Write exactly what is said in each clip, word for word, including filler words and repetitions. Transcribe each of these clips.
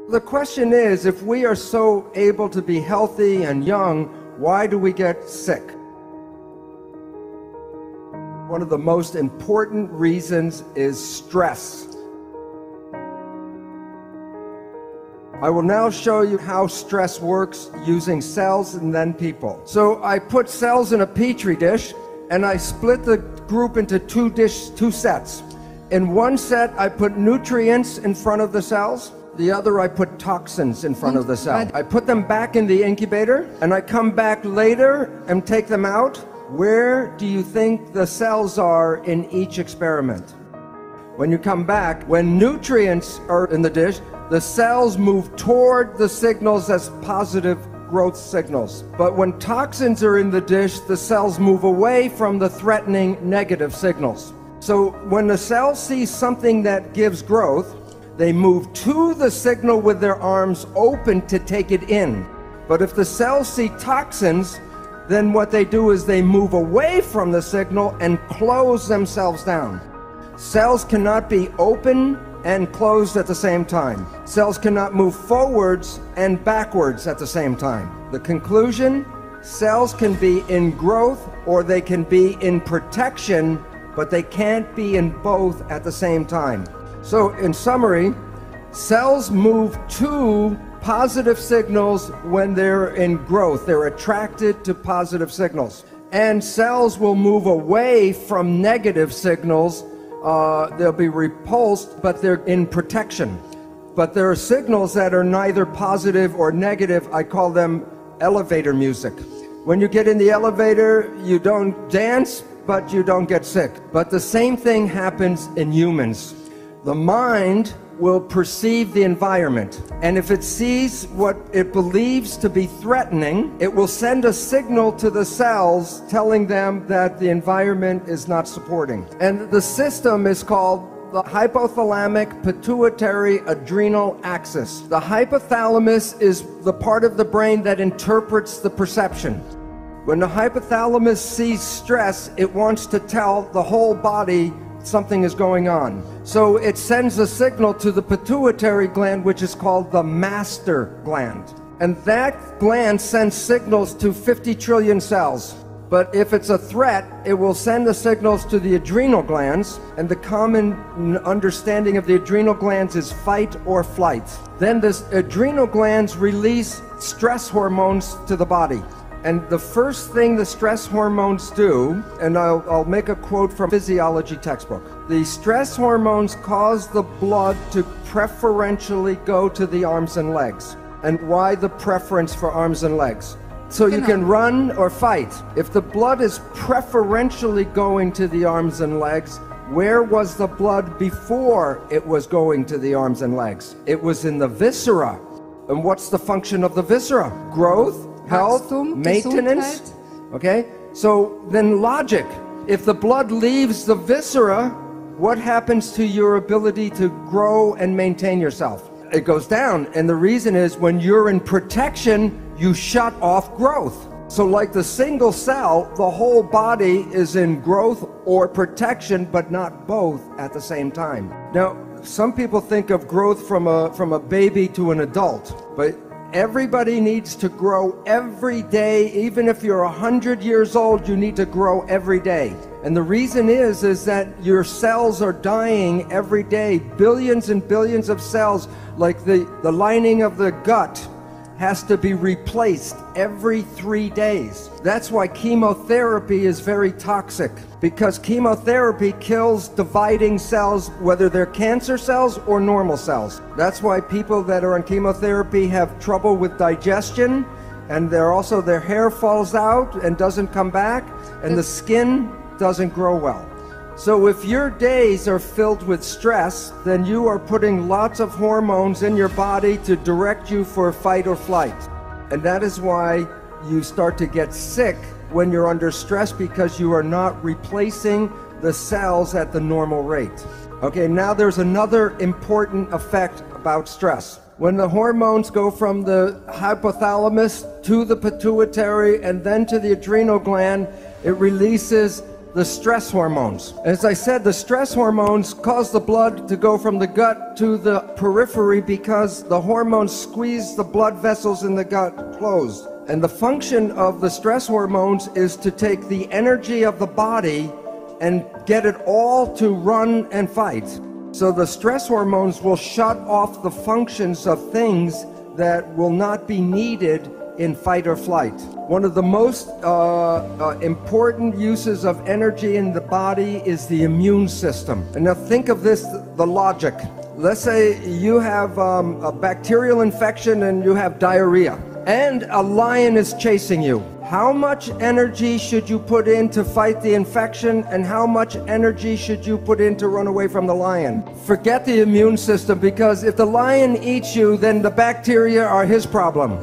The question is, if we are so able to be healthy and young, why do we get sick? One of the most important reasons is stress. I will now show you how stress works using cells and then people. So I put cells in a petri dish and I split the group into two dish, two sets. In one set, I put nutrients in front of the cells. The other, I put toxins in front of the cell. I put them back in the incubator and I come back later and take them out. Where do you think the cells are in each experiment? When you come back, when nutrients are in the dish, the cells move toward the signals as positive growth signals. But when toxins are in the dish, the cells move away from the threatening negative signals. So when the cells see something that gives growth, they move to the signal with their arms open to take it in. But if the cells see toxins, then what they do is they move away from the signal and close themselves down. Cells cannot be open and closed at the same time. Cells cannot move forwards and backwards at the same time. The conclusion, cells can be in growth or they can be in protection, but they can't be in both at the same time. So in summary, cells move to positive signals when they're in growth. They're attracted to positive signals. And cells will move away from negative signals. Uh, they'll be repulsed, but they're in protection. But there are signals that are neither positive or negative. I call them elevator music. When you get in the elevator, you don't dance, but you don't get sick. But the same thing happens in humans. The mind will perceive the environment, and if it sees what it believes to be threatening, it will send a signal to the cells telling them that the environment is not supporting. And the system is called the hypothalamic pituitary adrenal axis. The hypothalamus is the part of the brain that interprets the perception. When the hypothalamus sees stress, it wants to tell the whole body something is going on. So it sends a signal to the pituitary gland, which is called the master gland. And that gland sends signals to fifty trillion cells. But if it's a threat, it will send the signals to the adrenal glands, and the common understanding of the adrenal glands is fight or flight. Then the adrenal glands release stress hormones to the body. And the first thing the stress hormones do, and I'll, I'll make a quote from a physiology textbook. The stress hormones cause the blood to preferentially go to the arms and legs. And why the preference for arms and legs? So you can run or fight. If the blood is preferentially going to the arms and legs, where was the blood before it was going to the arms and legs? It was in the viscera. And what's the function of the viscera? Growth, health, maintenance. Okay, so then logic. If the blood leaves the viscera, what happens to your ability to grow and maintain yourself? It goes down, and the reason is when you're in protection, you shut off growth. So like the single cell, the whole body is in growth or protection, but not both at the same time. Now, some people think of growth from a, from a baby to an adult, but everybody needs to grow every day. Even if you're a hundred years old, you need to grow every day. And the reason is, is that your cells are dying every day. Billions and billions of cells, like the, the lining of the gut, has to be replaced every three days. That's why chemotherapy is very toxic, because chemotherapy kills dividing cells, whether they're cancer cells or normal cells. That's why people that are on chemotherapy have trouble with digestion, and they're also their hair falls out and doesn't come back, and the skin doesn't grow well. So if your days are filled with stress, then you are putting lots of hormones in your body to direct you for fight or flight. And that is why you start to get sick when you're under stress, because you are not replacing the cells at the normal rate. Okay, now there's another important effect about stress. When the hormones go from the hypothalamus to the pituitary and then to the adrenal gland, it releases the stress hormones. As I said, the stress hormones cause the blood to go from the gut to the periphery because the hormones squeeze the blood vessels in the gut closed. And the function of the stress hormones is to take the energy of the body and get it all to run and fight. So the stress hormones will shut off the functions of things that will not be needed in fight or flight. One of the most uh, uh, important uses of energy in the body is the immune system. And now think of this, the logic. Let's say you have um, a bacterial infection and you have diarrhea, and a lion is chasing you. How much energy should you put in to fight the infection, and how much energy should you put in to run away from the lion? Forget the immune system, because if the lion eats you, then the bacteria are his problem.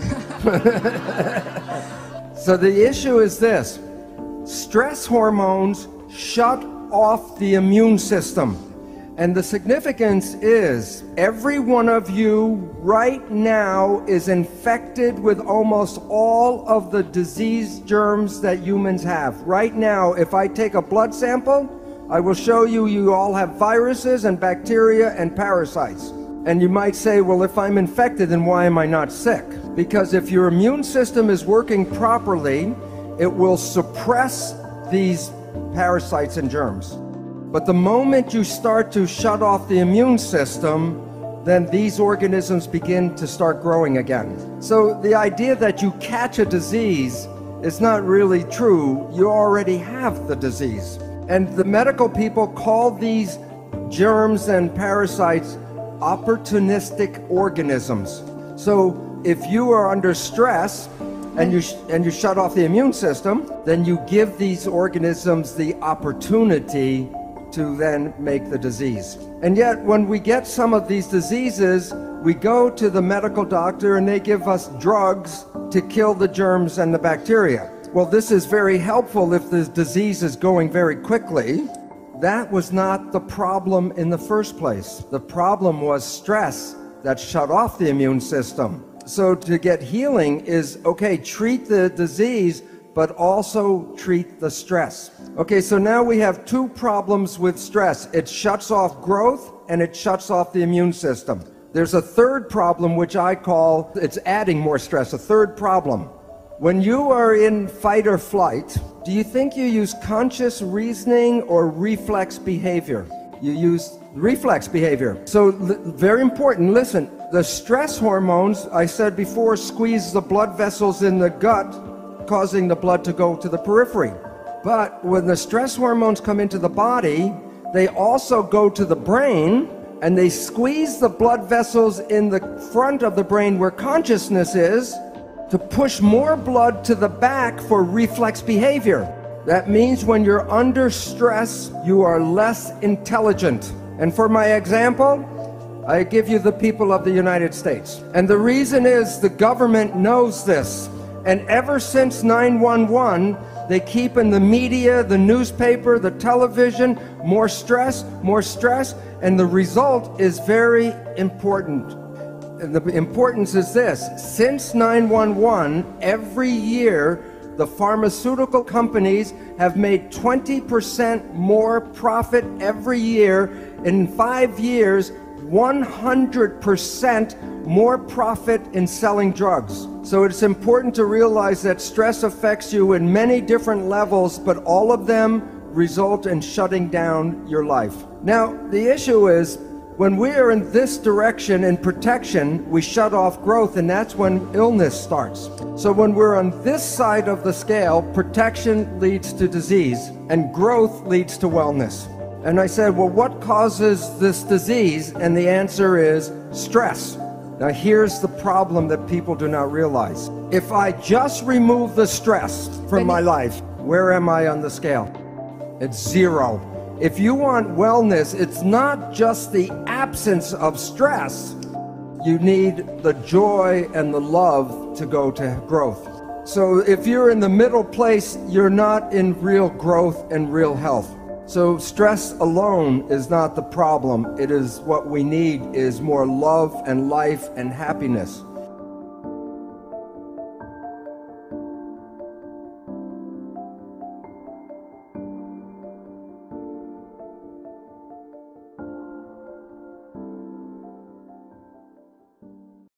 So the issue is this: stress hormones shut off the immune system. And the significance is every one of you right now is infected with almost all of the disease germs that humans have. Right now, if I take a blood sample, I will show you you all have viruses and bacteria and parasites. And you might say, well, if I'm infected, then why am I not sick? Because if your immune system is working properly, it will suppress these parasites and germs. But the moment you start to shut off the immune system, then these organisms begin to start growing again. So the idea that you catch a disease is not really true. You already have the disease. And the medical people call these germs and parasites opportunistic organisms. So if you are under stress and you, sh and you shut off the immune system, then you give these organisms the opportunity to then make the disease. And yet when we get some of these diseases, we go to the medical doctor and they give us drugs to kill the germs and the bacteria. Well, this is very helpful if the disease is going very quickly. That was not the problem in the first place. The problem was stress that shut off the immune system. So to get healing is, okay, treat the disease, but also treat the stress. Okay, so now we have two problems with stress. It shuts off growth and it shuts off the immune system. There's a third problem, which I call, it's adding more stress, a third problem. When you are in fight or flight, do you think you use conscious reasoning or reflex behavior? You use reflex behavior. So very important, listen, the stress hormones, I said before, squeeze the blood vessels in the gut, causing the blood to go to the periphery. But when the stress hormones come into the body, they also go to the brain and they squeeze the blood vessels in the front of the brain where consciousness is to push more blood to the back for reflex behavior. That means when you're under stress, you are less intelligent. And for my example, I give you the people of the United States. And the reason is the government knows this. And ever since nine one one, they keep in the media, the newspaper, the television, more stress, more stress, and the result is very important. And the importance is this: since nine one one, every year, the pharmaceutical companies have made twenty percent more profit every year. In five years, one hundred percent more profit in selling drugs. So it's important to realize that stress affects you in many different levels, but all of them result in shutting down your life. Now, the issue is, when we are in this direction in protection, we shut off growth, and that's when illness starts. So when we're on this side of the scale, protection leads to disease, and growth leads to wellness. And I said, well, what causes this disease? And the answer is stress. Now here's the problem that people do not realize. If I just remove the stress from my life, where am I on the scale? It's zero. If you want wellness, it's not just the absence of stress. You need the joy and the love to go to growth. So if you're in the middle place, you're not in real growth and real health. So stress alone is not the problem. It is what we need is more love and life and happiness.